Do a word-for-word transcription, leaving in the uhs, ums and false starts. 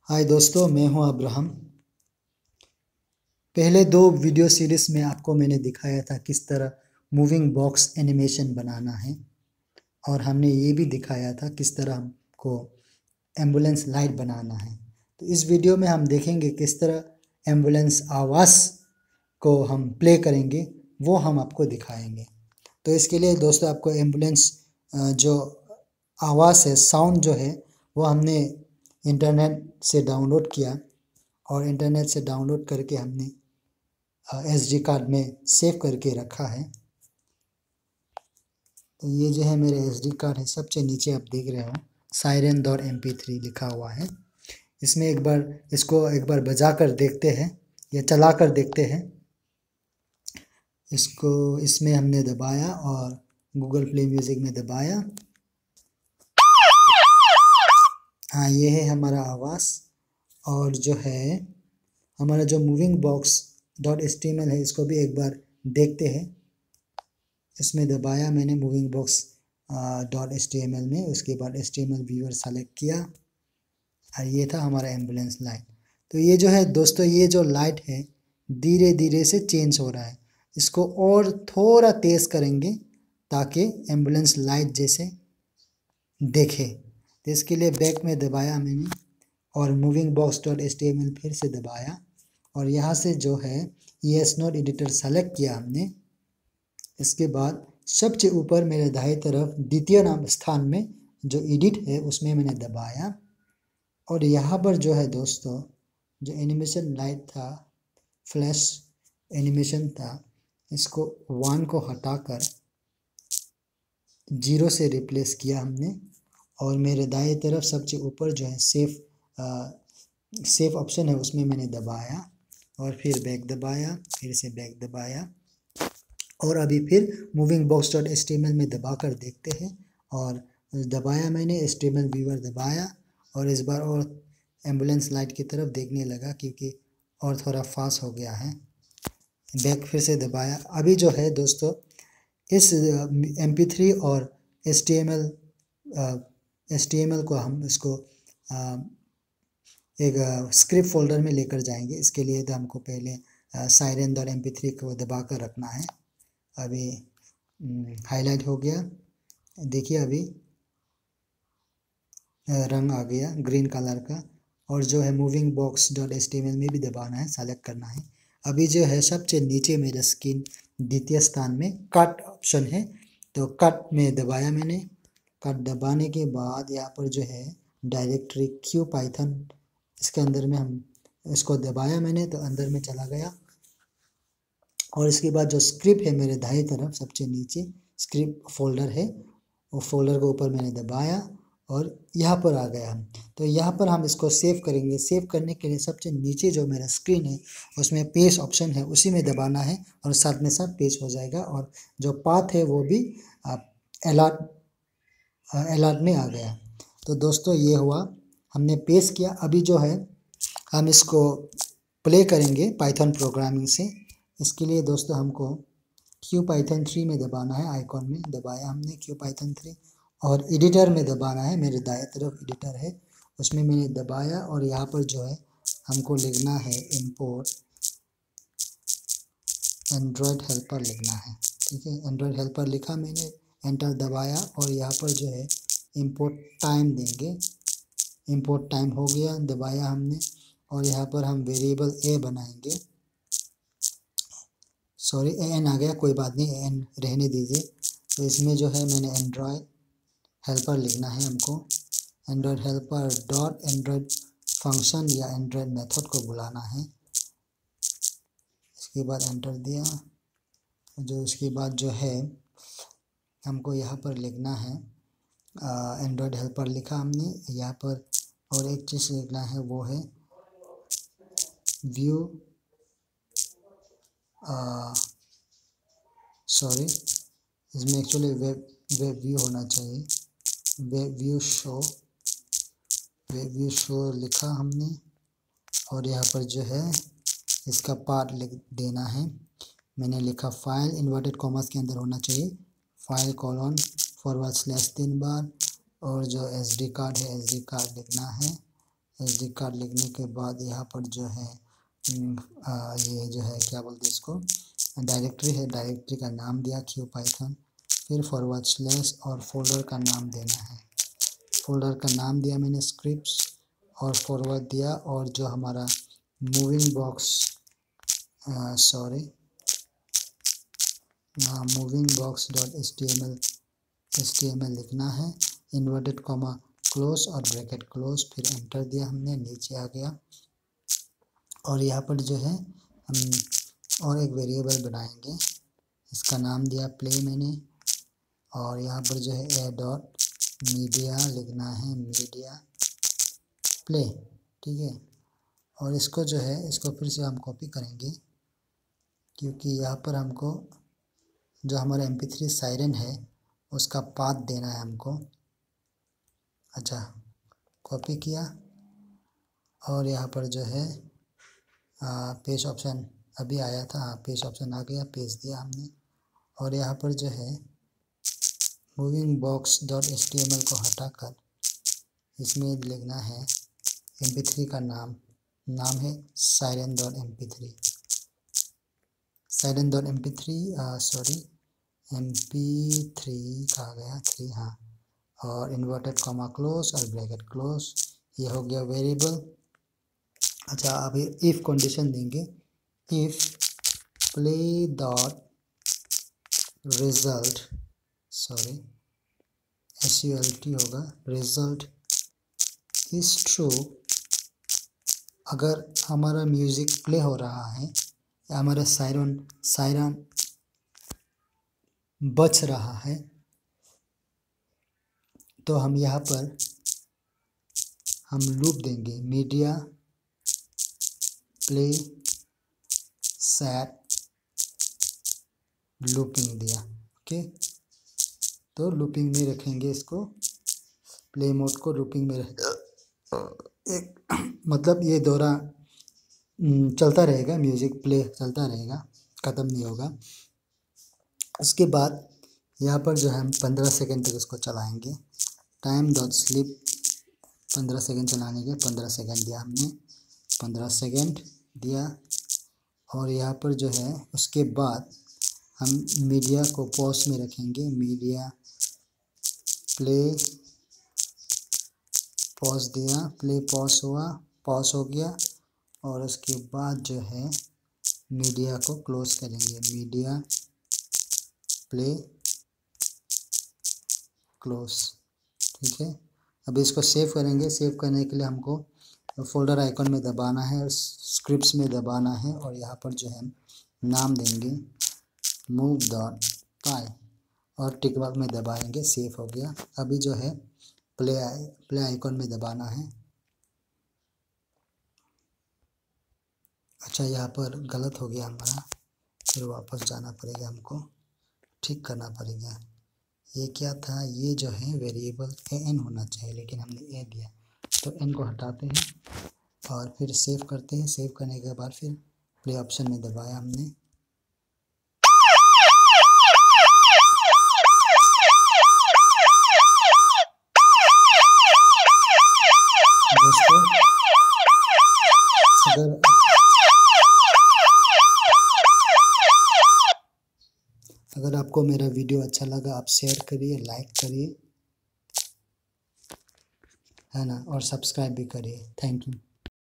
हाय दोस्तों, मैं हूं अब्राहम। पहले दो वीडियो सीरीज में आपको मैंने दिखाया था किस तरह मूविंग बॉक्स एनिमेशन बनाना है, और हमने ये भी दिखाया था किस तरह हमको एम्बुलेंस लाइट बनाना है। तो इस वीडियो में हम देखेंगे किस तरह एम्बुलेंस आवाज़ को हम प्ले करेंगे, वो हम आपको दिखाएंगे। तो इसके लिए दोस्तों आपको एम्बुलेंस जो आवाज़ है, साउंड जो है, वो हमने इंटरनेट से डाउनलोड किया, और इंटरनेट से डाउनलोड करके हमने एसडी कार्ड में सेव करके रखा है। तो ये जो है मेरा एसडी कार्ड है, सबसे नीचे आप देख रहे हो siren dot M P three लिखा हुआ है। इसमें एक बार इसको एक बार बजा कर देखते हैं या चला कर देखते हैं। इसको इसमें हमने दबाया और गूगल प्ले म्यूज़िक में दबाया। हाँ, ये है हमारा आवाज़। और जो है हमारा जो moving box dot H T M L है, इसको भी एक बार देखते हैं। इसमें दबाया मैंने moving box dot H T M L में, उसके बाद H T M L viewer select किया, और ये था हमारा एम्बुलेंस लाइट। तो ये जो है दोस्तों, ये जो लाइट है धीरे धीरे से चेंज हो रहा है। इसको और थोड़ा तेज़ करेंगे ताकि एम्बुलेंस लाइट जैसे देखे। तो इसके लिए बैक में दबाया मैंने और moving box dot H T M L फिर से दबाया, और यहाँ से जो है येस नोट एडिटर सेलेक्ट किया हमने। इसके बाद सबसे ऊपर मेरे दाएं तरफ द्वितीय नाम स्थान में जो एडिट है उसमें मैंने दबाया, और यहाँ पर जो है दोस्तों जो एनिमेशन लाइट था, फ्लैश एनिमेशन था, इसको वन को हटाकर जीरो से रिप्लेस किया हमने। और मेरे दाएं तरफ सबसे ऊपर जो है सेफ सेफ ऑप्शन है, उसमें मैंने दबाया और फिर बैक दबाया, फिर से बैक दबाया, और अभी फिर moving box dot H T M L में दबा कर देखते हैं। और दबाया मैंने, H T M L viewer दबाया, और इस बार और एम्बुलेंस लाइट की तरफ देखने लगा क्योंकि और थोड़ा फास्ट हो गया है। बैक फिर से दबाया। अभी जो है दोस्तों इस एम पी थ्री और H T M L H T M L को हम इसको आ, एक स्क्रिप्ट फोल्डर में लेकर जाएंगे। इसके लिए तो हमको पहले siren dot M P three को दबा कर रखना है। अभी हाईलाइट हो गया, देखिए अभी रंग आ गया ग्रीन कलर का। और जो है moving box dot H T M L में भी दबाना है, सेलेक्ट करना है। अभी जो है सबसे नीचे मेरा स्क्रीन द्वितीय स्थान में कट ऑप्शन है, तो कट में दबाया मैंने। कट दबाने के बाद यहाँ पर जो है डायरेक्टरी क्यू पाइथन, इसके अंदर में हम इसको दबाया मैंने, तो अंदर में चला गया। और इसके बाद जो स्क्रिप्ट है मेरे दाएं तरफ सबसे नीचे स्क्रिप्ट फोल्डर है, वो फोल्डर के ऊपर मैंने दबाया और यहाँ पर आ गया। तो यहाँ पर हम इसको सेव करेंगे। सेव करने के लिए सबसे नीचे जो मेरा स्क्रीन है उसमें पेज ऑप्शन है, उसी में दबाना है, और साथ में साथ पेज हो जाएगा। और जो पाथ है वो भी अलर्ट अलर्ट में आ गया। तो दोस्तों ये हुआ, हमने पेस्ट किया। अभी जो है हम इसको प्ले करेंगे पाइथन प्रोग्रामिंग से। इसके लिए दोस्तों हमको क्यू पाइथन थ्री में दबाना है, आइकॉन में दबाया हमने क्यू पाइथन थ्री, और एडिटर में दबाना है। मेरे दाएं तरफ एडिटर है, उसमें मैंने दबाया, और यहाँ पर जो है हमको लिखना है इंपोर्ट एंड्रॉयड हेल्पर लिखना है। ठीक है, एंड्रॉयड हेल्पर लिखा मैंने, एंटर दबाया, और यहाँ पर जो है इंपोर्ट टाइम देंगे। इंपोर्ट टाइम हो गया, दबाया हमने, और यहाँ पर हम वेरिएबल ए बनाएंगे। सॉरी, ए एन आ गया, कोई बात नहीं, ए एन रहने दीजिए। तो इसमें जो है मैंने एंड्रॉयड हेल्पर लिखना है हमको। Android helper dot Android function या एंड्रॉयड मेथड को बुलाना है। इसके बाद एंटर दिया। जो इसके बाद जो है हमको यहाँ पर लिखना है एंड्रॉयड हेल्पर लिखा हमने यहाँ पर, और एक चीज़ लिखना है वो है व्यू सॉरी इसमें एक्चुअली वेब वेब व्यू होना चाहिए, web view show web view show लिखा हमने। और यहाँ पर जो है इसका पार्ट लिख देना है। मैंने लिखा फाइल, इन्वर्टेड कॉमर्स के अंदर होना चाहिए, फाइल कॉलन फॉरवर्ड स्लैश तीन बार, और जो एसडी कार्ड है एसडी कार्ड लिखना है, एस डी कार्ड लिखने के बाद यहाँ पर जो है आ, ये जो है क्या बोलते हैं इसको, डायरेक्टरी है, डायरेक्टरी का नाम दिया क्यू पाइथन, फिर फॉरवर्ड स्लैश और फोल्डर का नाम देना है। फोल्डर का नाम दिया मैंने स्क्रिप्ट्स और फॉरवर्ड दिया, और जो हमारा moving box sorry moving box dot H T M L H T M L लिखना है, इन्वर्टेड कॉमा क्लोज और ब्रैकेट क्लोज, फिर एंटर दिया हमने, नीचे आ गया। और यहाँ पर जो है हम और एक वेरिएबल बनाएंगे, इसका नाम दिया प्ले मैंने, और यहाँ पर जो है ए डॉट मीडिया लिखना है, मीडिया प्ले, ठीक है। और इसको जो है इसको फिर से हम कॉपी करेंगे, क्योंकि यहाँ पर हमको जो हमारा एम पी थ्री सायरन है उसका पाथ देना है हमको। अच्छा, कॉपी किया और यहाँ पर जो है पेज ऑप्शन अभी आया था, पेज ऑप्शन आ गया, पेज दिया हमने। और यहाँ पर जो है moving box dot H T M L को हटाकर इसमें लिखना है एम पी थ्री का नाम, नाम है siren dot M P three, siren dot M P three sorry M P three कहा गया थ्री, हाँ, और इन्वर्टेड कॉमा क्लोज और ब्रैकेट क्लोज, ये हो गया वेरिएबल। अच्छा, अभी इफ़ कंडीशन देंगे, if play dot result sorry S U L T होगा, रिजल्ट इज ट्रू, अगर हमारा म्यूज़िक प्ले हो रहा है या हमारा सायरन सायरन बज रहा है, तो हम यहाँ पर हम लूप देंगे, मीडिया प्ले सेट लूपिंग दिया, ओके। तो लूपिंग में रखेंगे इसको, प्ले मोड को लूपिंग में रख एक मतलब ये दौरा चलता रहेगा, म्यूज़िक प्ले चलता रहेगा, ख़त्म नहीं होगा। उसके बाद यहाँ पर जो है हम पंद्रह सेकेंड तक इसको चलाएंगे, टाइम डॉट स्लिप पंद्रह सेकेंड चलाने के, पंद्रह सेकेंड दिया हमने, पंद्रह सेकेंड दिया। और यहाँ पर जो है उसके बाद हम मीडिया को पॉज में रखेंगे, मीडिया प्ले पॉज दिया, प्ले पॉज हुआ, पॉज हो गया। और उसके बाद जो है मीडिया को क्लोज करेंगे, मीडिया प्ले क्लोज, ठीक है। अभी इसको सेव करेंगे, सेव करने के लिए हमको फोल्डर आइकन में दबाना है, स्क्रिप्ट्स में दबाना है, और यहाँ पर जो है नाम देंगे मूव डॉट पाई और टिक मार्क में दबाएंगे, सेव हो गया। अभी जो है प्ले प्ले आइकन में दबाना है। अच्छा, यहाँ पर गलत हो गया हमारा, फिर वापस जाना पड़ेगा, हमको ठीक करना पड़ेगा। ये क्या था, ये जो है वेरिएबल ए एन होना चाहिए, लेकिन हमने ए दिया, तो एन को हटाते हैं और फिर सेव करते हैं। सेव करने के बाद फिर प्ले ऑप्शन में दबाया हमने, दोस्तों अगर अगर आपको मेरा वीडियो अच्छा लगा, आप शेयर करिए, लाइक करिए, है ना, और सब्सक्राइब भी करिए। Thank you.